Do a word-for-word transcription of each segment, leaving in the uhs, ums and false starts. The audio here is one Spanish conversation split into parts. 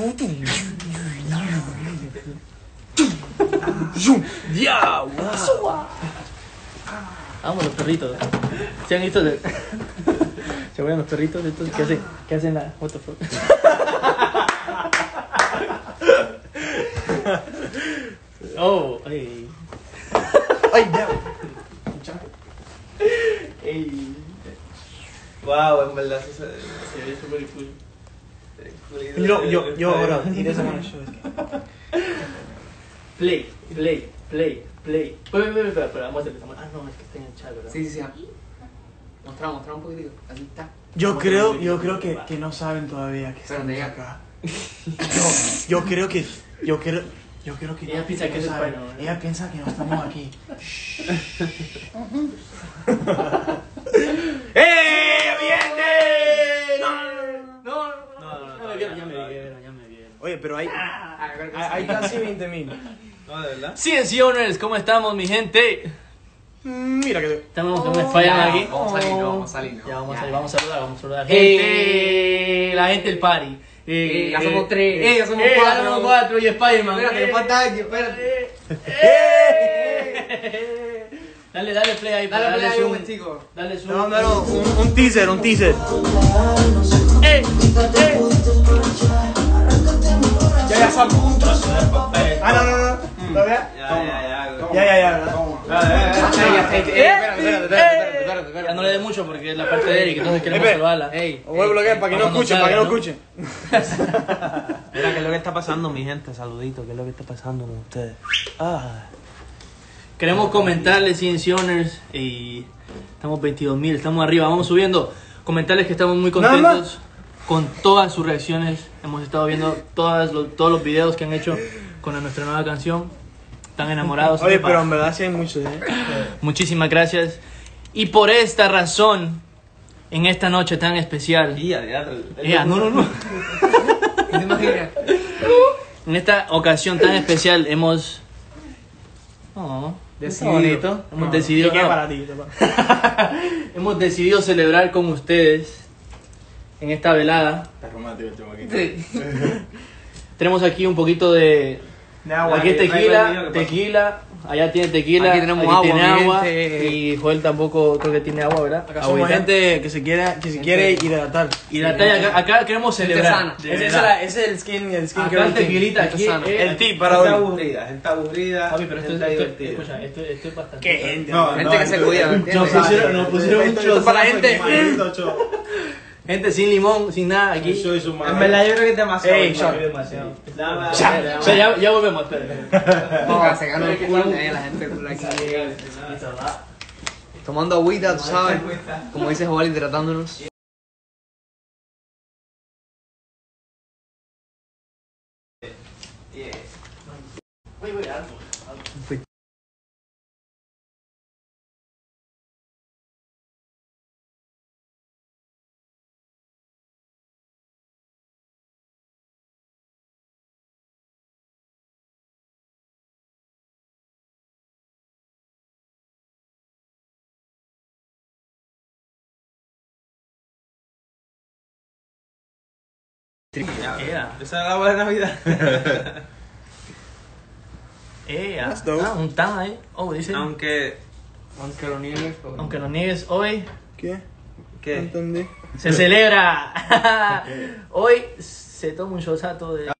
¡Ya! Vamos, los perritos. ¿Se han visto? De... ¿Se acuerdan los perritos? Estos que hacen, que hacen la... What the fuck? Oh, ay. Ay, ya. Ey. Wow, en verdad se Se ve súper cool. Yo, yo, yo ahora iré a sacar el show. Play, play, play, play. Espera, espera, espera, espera, vamos a hacer. Ah, no, es que está en el chat, ¿verdad? Sí, sí, sí. Mostrar, mostrar un poquitito. Así está. Yo creo, yo creo que, que no saben todavía que Pero estamos diga. acá. Yo, yo creo que, yo creo, yo creo que Ella no, piensa que no es saben. español, ¿no? Ella piensa que no estamos aquí. ¡Eh! ¡Viene! No, no, no, no, no, me vieron, ya me vieron, ya me vieron. Oye, pero hay, hay, hay casi veinte mil. No, de verdad. C N C Owners, ¿cómo estamos, mi gente? Mira que te... Estamos con un fallan Ya, aquí. vamos a salir, no, vamos a salir, no. Ya, vamos a Ya. salir, vamos a saludar, vamos a saludar. Eh. Gente, la gente del party. Eh, ya somos tres. Eh, ya somos eh, cuatro. Ya somos cuatro y Spider-Man. Espérate, Eh. que falta alguien, espérate. Eh. Dale, dale play ahí. Dale, dale play ahí, zoom. buen chico. Dale zoom. No, no, no, un, un teaser, un teaser. Eh, eh. Ya, ya, sal. Ah, no, no, no. ¿Todavía? Ya, ya, ya. Ya, ya, ya. Ya no le dé mucho porque es la parte de Eric, entonces queremos Epe. salvarla. Ey, Voy a bloquear para que no Cuando escuchen, para que no salga, ¿no? escuchen. Mira, ¿qué es lo que está pasando, mi gente? Saludito, ¿qué es lo que está pasando con ustedes? Ah, Queremos comentarles, C N C Owners, y estamos veintidós mil, estamos arriba, vamos subiendo. Comentarles que estamos muy Nada contentos con todas sus reacciones. Hemos estado viendo todas los, todos los videos que han hecho con nuestra nueva canción. Están enamorados. Oye, Epa. pero en verdad sí hay muchos, ¿eh? Muchísimas gracias. Y por esta razón, en esta noche tan especial. Ya, ya. Ya, no, no, no. ¿Te imaginas? En esta ocasión tan especial hemos. Oh, está bonito. Hemos decidido. ¿Qué no. para ti? papá? Hemos decidido celebrar con ustedes en esta velada. Está romántico el chamaquito. Sí. Tenemos aquí un poquito de. De agua. Aquí es Trae el tequila, vino, ¿qué pasa? tequila. Allá tiene tequila. Aquí tenemos agua, tiene mi agua. gente. Y Joel tampoco creo que tiene agua, ¿verdad? Acá somos Agüita. gente que se quiere, que se quiere hidratar. Y la talla acá, acá queremos celebrar. sana. de Ese es, verdad. la- ese es el skin, el skin Acá que el tequilita, aquí. sana. eh, El tip para Gente hoy. aburrida, gente aburrida. Papi, pero esto es, gente esto, divertida. escucha, esto, esto es bastante. ¿Qué gente? No, Gente que se cuida, ¿me entiendes? Nos pusieron, nos pusieron un Esto- esto para chozazo gente- aquí. Gente sin limón, sin nada aquí. Soy su madre. en verdad yo creo que es demasiado. Ey, hermano. shot. Demasiado. Dame, Ya, dame, dame. o sea, ya, ya volvemos, espera. No, se ganó el culo, eh, la gente cool aquí. Tomando agüita, tú sabes. Como dice Joel, hidratándonos. Voy, voy, algo. Ea, Esa es la buena Navidad. ea. That's dope. Ah, un tan ahí. Oh, dice. Aunque. Aunque lo niegues. pues, Aunque lo niegues hoy, ¿Qué? No ¿Qué? entendí. se celebra. Hoy se toma un shotazo de.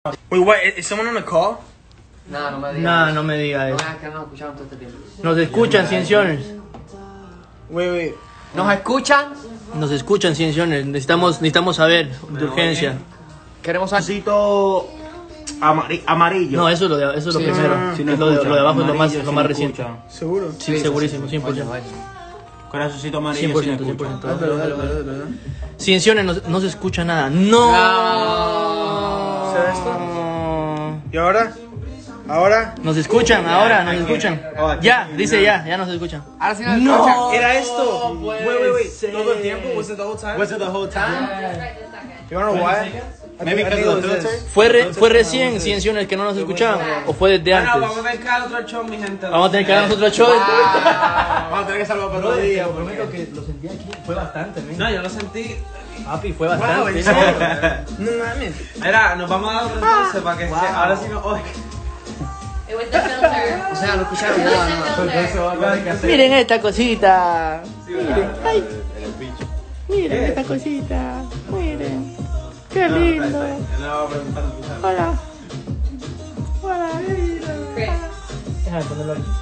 Wait, what? Is someone on the call? Nada, no me digas. Nah, no me diga No eso. me digas que no nos escucharon todo este tiempo. Nos escuchan, Cienciones. Wait, wait. ¿Nos escuchan? Nos escuchan, Cienciones. Necesitamos, necesitamos saber de urgencia. Queremos saber. Necesito amari- amarillo. No, eso es lo, de, eso es lo Sí, primero. ah, Es lo, de, lo de abajo es lo más, lo más reciente. ¿Seguro? Sí, segurísimo, cien por ciento. Bueno, bueno. Corazoncito amarillo. cien por sí me ciento, cien por escucha. ciento. Ah, perdón, perdón, perdón. Cienciones, no, no se escucha nada. ¡No! No. ¿Será esto? ¿Y ahora? ¿Ahora? Nos escuchan, ahora nos escuchan. Oh, aquí Ya, sí, dice no. ya, ya nos escuchan. Ahora sí nos No. escuchan. ¿Era esto? puede wait, wait, wait. ser. ¿Todo el tiempo? Was it the whole time? Was it the whole time? You wanna know why? Maybe I because think of it the was filter. this. ¿Fue, re- ¿Fue recién, Cienciones, que no nos escuchaban? ¿O fue desde Bueno, antes? vamos a tener que dar otro show, mi gente. Vamos a tener que dar nosotros show. Vamos a tener que salvar para otro día. Te prometo que lo sentí aquí. Fue bastante, men. No, yo lo sentí. Papi, fue Wow, bastante. ¿en serio? No mames. Mira, nos vamos a dar otro entonces para que se, ahora sí nos oigan. It was the filter. O sea, no escucharon It was nada, the nada. filter. Miren esta cosita. Miren, ay. El bicho. Miren esta cosita. Miren. Qué lindo. No, preguntando. Hola. Hola. Chris. Déjame ponerlo aquí.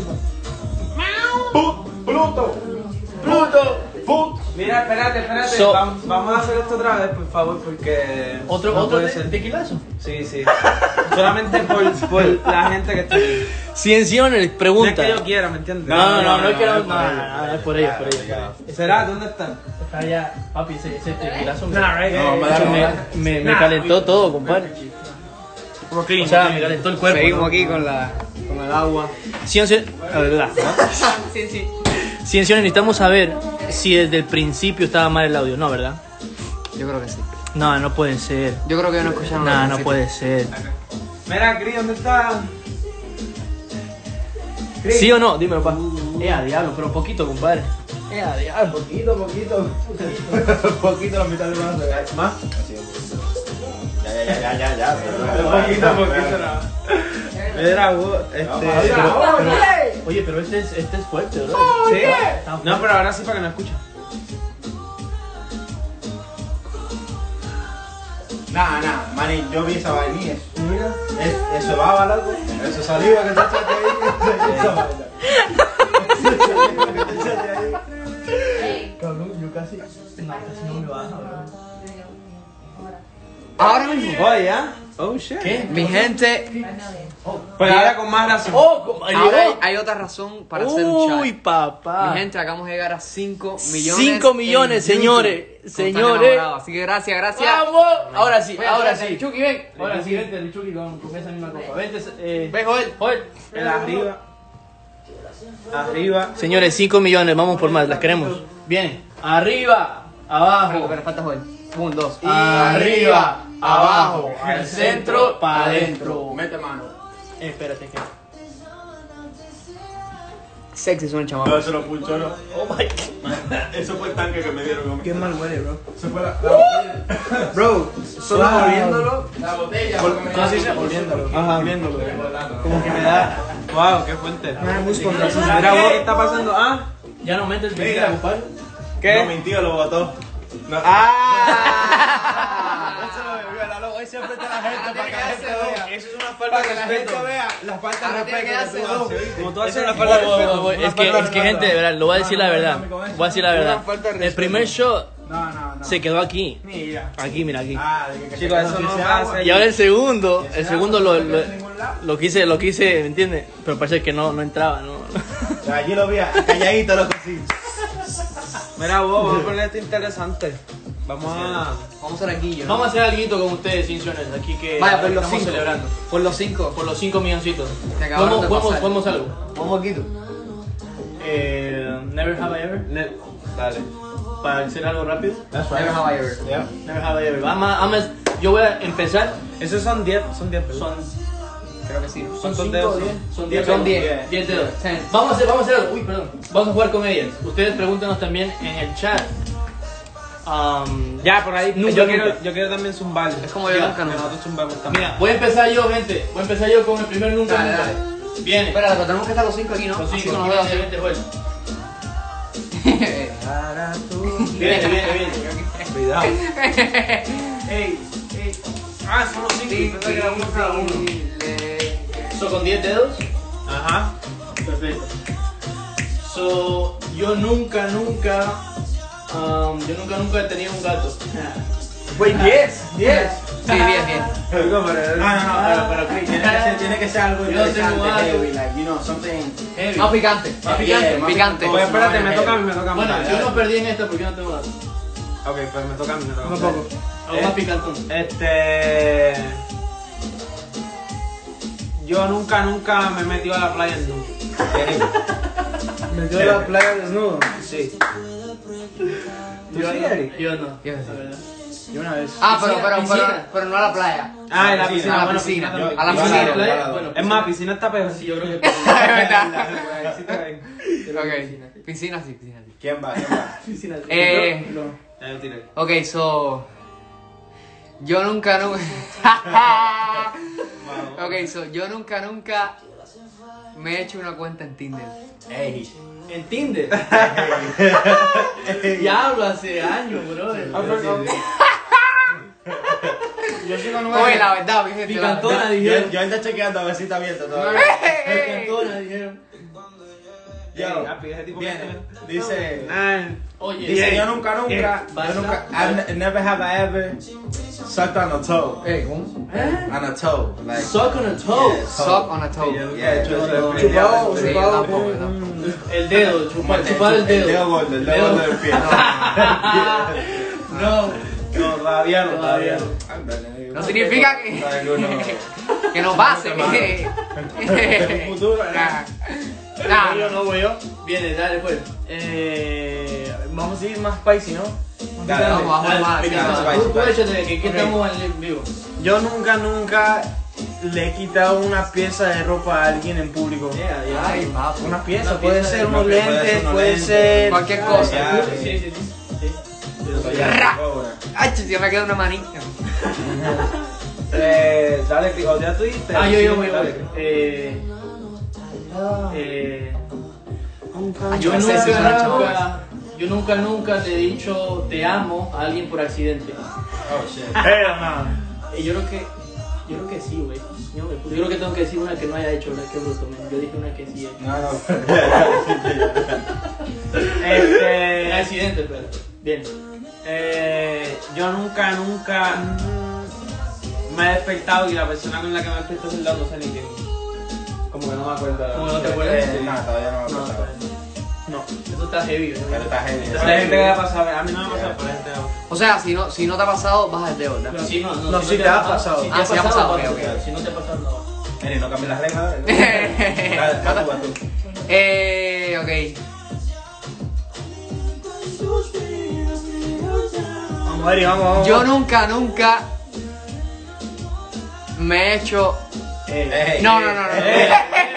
Pluto. Pluto. Pluto. Mira, espérate, espérate. So- vamos, vamos a hacer esto otra vez, por favor, porque. ¿Otro, no otro puede te- ser. tequilazo? Sí, sí. Solamente por, por la gente que está aquí. Cienciones, No es pregunta. que yo quiera, ¿me entiendes? No, no, no, no, es que no. no, No, no, no, es por ello, es por ello. ¿Será? ¿Dónde está? Está allá, papi, ese, ese tequilazo me, Nah, right? No, me da me, me, me calentó todo, compadre. O sea, me calentó el cuerpo. Seguimos ¿no? aquí con, la, con el agua. Cienciones, la verdad. Sí, sí. Cienciones, necesitamos saber si desde el principio estaba mal el audio, ¿no, verdad? Yo creo que sí. No, no puede ser. Yo creo que no escucharon No, al no principio. puede ser. Mira, Cris, ¿dónde está? Cris. ¿Sí o no? Dímelo, pa. Eh, a diablo, pero poquito, compadre. Eh, a diablo. Poquito, poquito. Poquito la mitad de brazo. ¿Más? Ya, ya, ya, ya, ya, ya. Poquito, poquito, no. Mira, vos, este. Oye, pero este es, este es fuerte, ¿verdad? ¿Sí? No, pero ahora sí para que no escuchen. Nah, nah, maní, yo vi esa vainilla. Mira, es- eso va a loco. Eso saliva que te echaste ahí. Esa vaina. Esa saliva que te echaste ahí. Hey. Cabrón, yo casi. No, casi no me baja, bro. Ahora mismo. Oye, ¿ya? Oh, shit. ¿Qué? Mi gente, Pues ahora con más razón. ¡Oh! ¿cómo? ahora hay, ¿Llegó? hay otra razón para hacer un Uy, chat. papá. Mi gente, acabamos de llegar a cinco millones. cinco millones, en señores. YouTube. Con Tan Señores. Enamorado. Así que gracias, gracias. ¡Vamos! Ahora sí, Ven, ahora espérate, sí. Chucky, ven. Ahora sí, vente, el Chucky, con, con esa misma copa. Vente, eh. Ven, Joel. Joel. El arriba. Arriba. Señores, cinco millones, vamos por más, las queremos. Bien. Arriba, Espera, abajo. espera, falta Joel. Un, dos. Y Arriba, abajo, al centro, para adentro. Mete mano. Eh, espérate que. Sexy suena el No, chamaco. eso lo pulchó, ¿no? Oh my god. Eso fue el tanque que me dieron a mí. Qué mal huele, bro. Eso fue la, la Bro, solo Wow. oliéndolo. La botella. ¿Cómo se dice? Oliéndolo. Ajá. Oliéndolo. Como que me da. Wow, qué fuerte. Me da gusto con razón. Mira, vos, ¿qué está pasando? Ah, Ya no metes Mira. mentira, compadre. ¿qué? No, mi tío lo botó. No. ¡Ah! Eso lo bebió, Lalo. Hoy siempre está la gente para que la gente vea. Eso es una falta Para de que la respeto. gente vea la falta de Ahora tiene que respeto que tú darse haces. Como tú Eso haces es la una Voy, falta de voy, respeto. voy, voy. Una Es que, falta de es que respeto. gente, de verdad, lo voy a decir la verdad. No, no, no, Voy a decir la verdad. Una falta de El respeto. primer shot No, no, no. se quedó aquí. Mira. Aquí, mira, aquí. Ah, de que Chicos, eso no se va a agua. ser. Y ahora el segundo, el segundo lo, lo, En ningún lado. lo quise, lo quise, ¿me entiendes? Pero parece que no, no entraba, ¿no? O sea, allí lo vi calladito, loco, sí. Mira, vos, vamos a poner esto interesante. Vamos a. Vamos a hacer aquí, yo. Vamos a hacer algo con ustedes, Cinciones, aquí que Vaya, por los estamos cinco. celebrando. Por los cinco. Por los cinco milloncitos. Que acabaron de ¿Podemos, pasar. podemos, podemos algo? Vamos aquí tú. Eh, Never Have I Ever. Ne- Dale. Para hacer algo rápido. That's Never have I ever. Yeah. Never Have I Ever. Vamos, a- vamos, a- yo voy a empezar. Esos son diez, son diez, ¿verdad? Son Creo que sí. Son ¿Cuántos cinco dedos o son? diez. Son Diez diez. Son dedos. diez. Diez dedos. Ten. Vamos a hacer, vamos a hacer algo. Uy, perdón. Vamos a jugar con ellas. Ustedes pregúntenos también en el chat. Um, Ya, por ahí. Nunca, yo, nunca. quiero, yo quiero también zumbar. Es como yo Ya, nunca, Que nunca. nosotros zumbamos también. Mira, voy a empezar yo, gente. Voy a empezar yo con el primer nunca. Dale, nunca. dale. Viene. Espera, pero tenemos que estar los cinco aquí, ¿no? Los Así cinco. no Viene, nos veo vente, Joel. así. Viene, viene, viene. Cuidado. Ey, ey. Ah, son los cinco. Pensé que era uno cada uno. So, con diez dedos. Ajá. Perfecto. So, yo nunca, nunca, um, yo nunca, nunca he tenido un gato. Wait, diez, diez. Sí, bien, bien. Ah, no, no, pero, pero Chris, tiene que ser, tiene que ser algo Yo no tengo interesante, algo. heavy, like, you know, something Heavy. Más picante. Más picante. Yeah, más Picante. Oye, espérate, me toca a mí, me toca a mí. Bueno, Dale, yo no dale. perdí en esta porque yo no tengo gato. Ok, pues me toca a mí, me toca a mí. Tampoco. Algo Eh, más picantón. Este. Yo nunca, nunca me he metido a la playa en nudo. Metió la playa desnudo. Sí. Yo sí, no. Eric? Yo no. Yo sí. la verdad. Yo una vez. Ah, pero, Piscina, pero, pero, piscina. pero no a la playa. Ah, en la A piscina. la bueno, piscina. también. A la Yo- piscina. yo- Playa, bueno, Es más, piscina está peor. sí, yo creo que. Es verdad. Ahí sí te ven. Ok. Piscina sí, piscina sí. ¿Quién va? ¿Quién va? Piscina. Eh, No. Ya yo tiré. Ok, so. Yo nunca, nunca. Ok, so. Yo nunca, nunca me he hecho una cuenta en Tinder. Ey. En Tinder. Diablo, hace años, brother. Yo sigo Oye, la verdad, mi gente. la Picantona, verdad. Yo, dijeron. yo ando chequeando a ver si está abierto todavía. Picantona, dijeron. Yo, Ey, papi, ese tipo viene, que- dice, Ah, Oye, dice, eh, yo nunca, nunca, eh, yo nunca, I ne- never have I ever sucked on a toe, Eh, ¿cómo? ¿Eh? on a toe, like, Suck on a toe. yeah, Suck on a toe. yeah, yo no, Chupado, Sí, chupado. tampoco, con- tampoco. El dedo, chupar, chupar el dedo. El dedo gordo, el dedo gordo del pie. No. No, todavía no, todavía Todavía no. Ándale, No significa que, Ay, uno- que no pase. En un futuro, ¿eh? Nah, Voy yo, no voy yo. Viene, dale pues. Eh, vamos a ir más spicy, ¿no? Dale, Vamos, vamos, Dale, más, picante. sí, Tú- Tú spicy, échate que aquí Ok. estamos en vivo. Yo nunca, nunca le he quitado una pieza de ropa a alguien en público. Yeah, yeah. Ay, papo. Una pieza, Una puede pieza ser de- unos puede ser lentes, unos puede lentes. ser Cualquier cosa. Ya, Sí, sí, sí. sí. Eso ya, Ra. cobra. Ay, yo me quedo una manita. Eh, dale, o ya tú dijiste. Ah, yo, yo, Sí, voy, dale. voy. Eh. Eh. Ay, Yo yo me sé si nunca, suena chavo. nunca, yo nunca, nunca le he dicho te amo a alguien por accidente. Oh, shit. Pero no. Y yo creo que, yo creo que sí, güey. Yo, yo creo que tengo que decir una que no haya hecho, ¿verdad? Qué bruto, man. Yo dije una que sí he hecho. No, no. Este. Accidente, pero. Bien. Eh, yo nunca, nunca mm, me he despertado y la persona con la que me he despertado es el lado no sé ni quién. Como que no me acuerdo. ¿Cómo no te acuerdas? Eh, No, todavía no me No, acuerdo. No. eso está heavy, Pero ¿verdad? está heavy. Está A la gente que le ha pasado, a mí no me ha pasado, pero a la gente le ha pasado. O sea, si no, si no te ha pasado, baja el dedo, ¿verdad? Sí, no, no, No, si sí te ha pasado. Si te Ah, ha sí ha pasado, pasado, vas a ok, ok. Si no te ha pasado, no. Eri, no cambies las reglas. Dale, dale, tú, vas tú. Eh, ok. Vamos, Eri, vamos, vamos. Yo nunca, nunca me he hecho. Ey, No, ey, no, no, no. ey.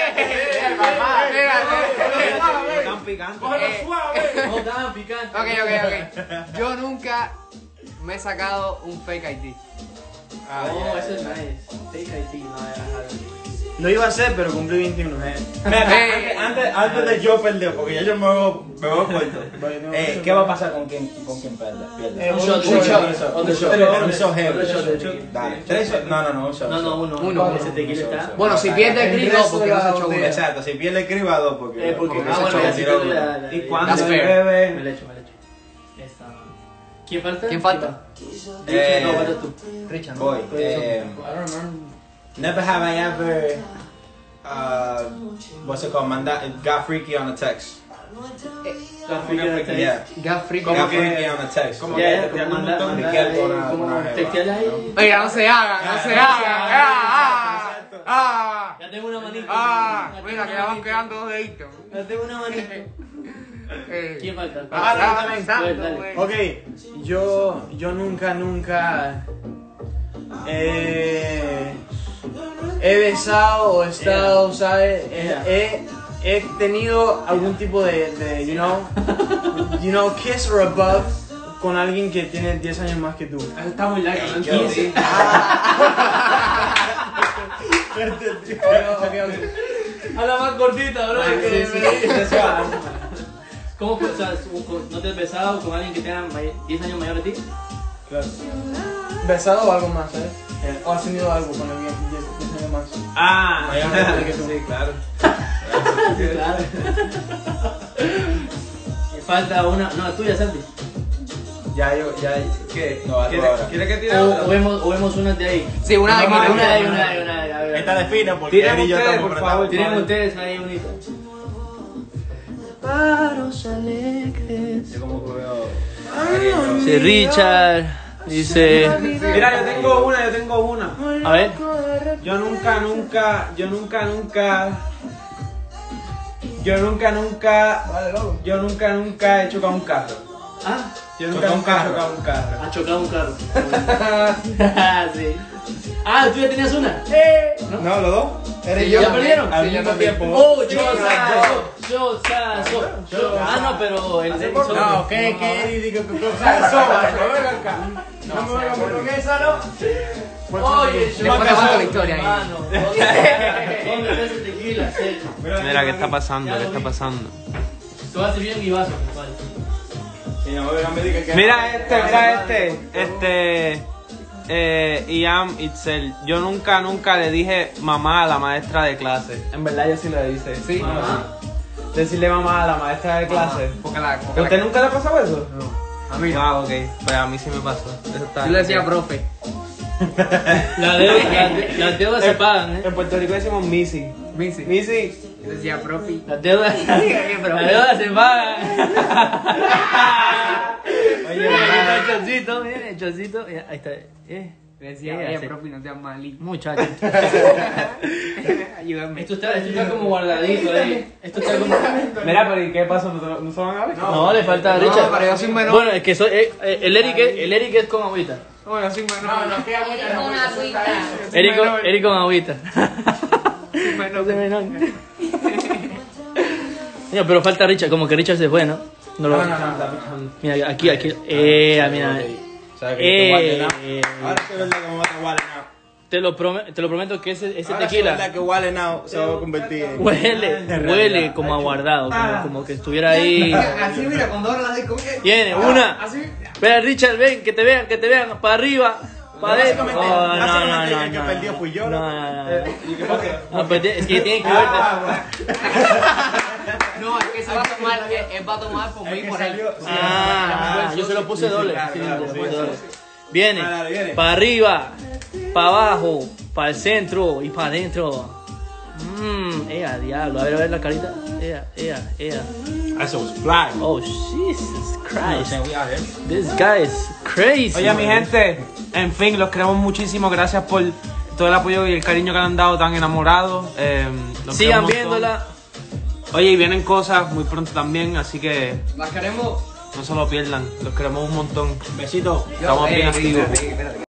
Tan picante. Eh, No, tan picante. Ok, ok, ok. Yo nunca me he sacado un fake I D. Ah, Oh, yeah, eso es yeah. nice. Take I D, no, ya, Lo iba a hacer, pero cumplí veintiuno. Eh. Mira, Eh. antes, antes, antes de yo perder, porque ya yo me veo, me veo corto. Eh, ¿Qué va a pasar con quien, con quien pierda? Pierda. Eh, Un shot, un un shot. shot. Otro shot. Un shot heavy. Otro shot de tequila. Dale. ¿Tres shots? No, no, no, un shot. No, no, uno. Uno. Ese tequila Uno, está. uno. Bueno, si pierde el El gris, no, resto porque de no se la echó botella. uno. Exacto, si pierde el criba dos, porque. Eh, porque, Porque ah, se bueno, echó ya sí tiro que uno. la- la- ¿Y la- cuándo That's se fair. Me bebe? la echo, me la echo. Esta. ¿Quién falta? ¿Quién falta? Eh, No, falta tú. Richard, ¿no? Voy. Eh, never have I ever. Uh, what's it called? Manda, got freaky on a text. La freaky de text. Yeah. Gas free. ¿Cómo Got que- freaky on a text. cómo Ya, que- ya, que como anda un manda- montón de manda- que con una- como una jeva. textearle ahí. Oiga, no se haga, no se haga. Ah, Exacto. ah, Ya tengo una manita. ah. Ya Mira, tengo que una ya van manita. quedando dos deditos. Ya tengo una manita. Eh, ¿Quién falta? Ah, no, estaba también. pensando, Dale. güey. Ok, yo, yo nunca, nunca eh, he besado o he estado, ¿sabes? Yeah. He, he tenido algún tipo de, de, you know, you know, kiss or above con alguien que tiene diez años más que tú. Eso está muy largo, no Yo entiendo. sí. Ok, ok, ok. A la más cortita, bro. Sí, que sí, me- sí, eso va. ¿Cómo fue? O sea, ¿no te has besado con alguien que tenga may- diez años mayor que ti? Claro. besado o algo más, ¿sabes? O has tenido algo con alguien diez años más. Ah, sí, claro. Claro. Me falta una. No, tuya, Santi. Ya, yo, ya, ¿qué? No, algo ¿Quiere, ahora. ¿Quiere que tire O, otra? o vemos, o vemos unas de ahí. Sí, una de aquí. Una de una ahí, de una de aquí. ahí, una de ahí. A ver. Esta define porque Tiren él y yo ustedes, estamos por apretando. favor. Tienen ustedes ahí unita. Paros alegres. Yo como que veo. Dice Richard. Dice. Mira, yo tengo una, yo tengo una. A ver. Yo nunca, nunca, yo nunca, nunca. Yo nunca, nunca. Yo nunca, nunca he chocado un carro. Ah, Yo nunca, Chocado un nunca he carro. chocado un carro. ha chocado un carro. Sí. Ah, ¿tú ya tenías una? No, los dos. Sí, ¿Ya yo perdieron? Al Sí, yo mismo también. tiempo. Oh, yo saso, yo saso, yo. Ah, no, pero el de No, ¿qué? ¿Qué? Digo, ¿qué cosa? Soba, no venga acá. No me venga con esa, ¿no? Oye, Después te cuento la historia ahí. hermano. ¿Dónde está ese tequila? Mira, ¿qué está pasando? ¿Qué está pasando? Tú haces bien y vaso, compadre. Y no me diga que. Mira este, mira este. Este. Eh, Ian Itzel. Yo nunca, nunca le dije mamá a la maestra de clase. En verdad, yo sí le hice. Sí. Mamá. Decirle mamá a la maestra de clase. Porque la, ¿A porque usted la- nunca le ha pasado eso? A mí no. Ah, ok. Pues a mí sí me pasó. Eso está Yo le decía profe. Las deudas, las de- las deudas se pagan, ¿eh? En Puerto Rico decimos Missy. Missy. Missy. Yo decía profe. Las deudas, las deudas se pagan. Oye, Mira, ¿verdad? el chocito, miren, el chocito. Mira, ahí está. Eh, Le decía, eh, oye, hace- profe, no seas malito. Muchacho. Ayúdame. Esto está, esto está como guardadito ahí. Esto está como. Mira, pero ¿y qué pasó? ¿No, no se van a ver? No, le falta a No, Richard. pero yo soy menor. Bueno, es que soy, eh, eh, el, Eric es, el Eric es con agüita. No, yo soy menor. No, no, que Eres agüita, una agüita. Eric, con- Eric con agüita. Soy menor. Soy menor. Mira, pero falta Richard, como que Richard se fue, ¿no? No lo. Mira, aquí, aquí. Eh, mira. ¿Sabes que yo te Eh, guarde now? Ahora sí es verdad que me va a guarde now. te lo, prome- te lo prometo que ese, ese Ahora sí es verdad tequila que Wale Now se va a convertir en. huele, huele como aguardado, como, como que estuviera ahí. Así, mira, cuando ahora la de como que. Viene, una. Así. Espera, Richard, ven, que te vean, que te vean, para arriba, para adentro. Básicamente- Oh, no, no, básicamente no, el que no, perdió no. fui yo, No, ¿no? no, no. ¿Y qué pasa? No, pues es que tienen que verte. No, es que se va a tomar, él, él va a tomar por mí, por él. Ah, yo se lo puse doble. claro, Sí, claro, se lo sí, puse sí, doble. sí. Viene, Dale, dale, viene. para arriba, para abajo, para el centro y para adentro. Mmm, ea, diablo. A ver, a ver la carita. Ea, ea, ea. Eso was fly. Oh, Jesus Christ. we out here. This guy is crazy. Oye, mi man. gente, en fin, los queremos muchísimo. Gracias por todo el apoyo y el cariño que le han dado tan enamorados. Eh, los Sigan queremos viéndola. todos. Oye, y vienen cosas muy pronto también, así que Las queremos. no se lo pierdan. Los queremos un montón. Besito. Estamos bien Eh, activos. espérate, espérate.